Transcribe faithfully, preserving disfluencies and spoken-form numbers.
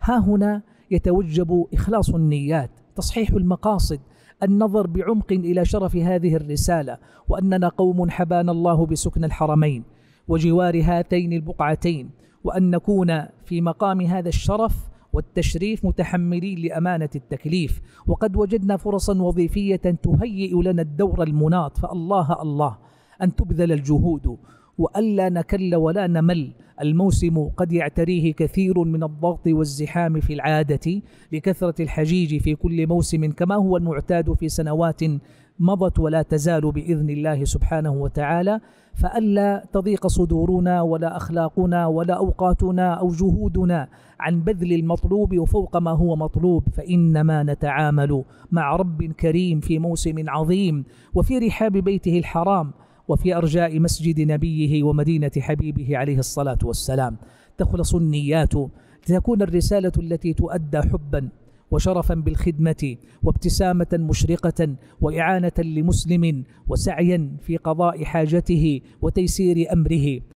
ها هنا يتوجب إخلاص النيات، تصحيح المقاصد، النظر بعمق إلى شرف هذه الرسالة، وأننا قوم حبانا الله بسكن الحرمين وجوار هاتين البقعتين، وأن نكون في مقام هذا الشرف والتشريف متحملين لأمانة التكليف، وقد وجدنا فرصا وظيفية تهيئ لنا الدور المناط، فالله الله أن تبذل الجهود وألا نكل ولا نمل. الموسم قد يعتريه كثير من الضغط والزحام في العادة لكثرة الحجيج في كل موسم كما هو المعتاد في سنوات مضت ولا تزال بإذن الله سبحانه وتعالى، فألا تضيق صدورنا ولا أخلاقنا ولا أوقاتنا أو جهودنا عن بذل المطلوب وفوق ما هو مطلوب، فإنما نتعامل مع رب كريم في موسم عظيم وفي رحاب بيته الحرام وفي أرجاء مسجد نبيه ومدينة حبيبه عليه الصلاة والسلام. تخلص النيات لتكون الرسالة التي تؤدى حبا وشرفا بالخدمة وابتسامة مشرقة وإعانة لمسلم وسعيا في قضاء حاجته وتيسير أمره.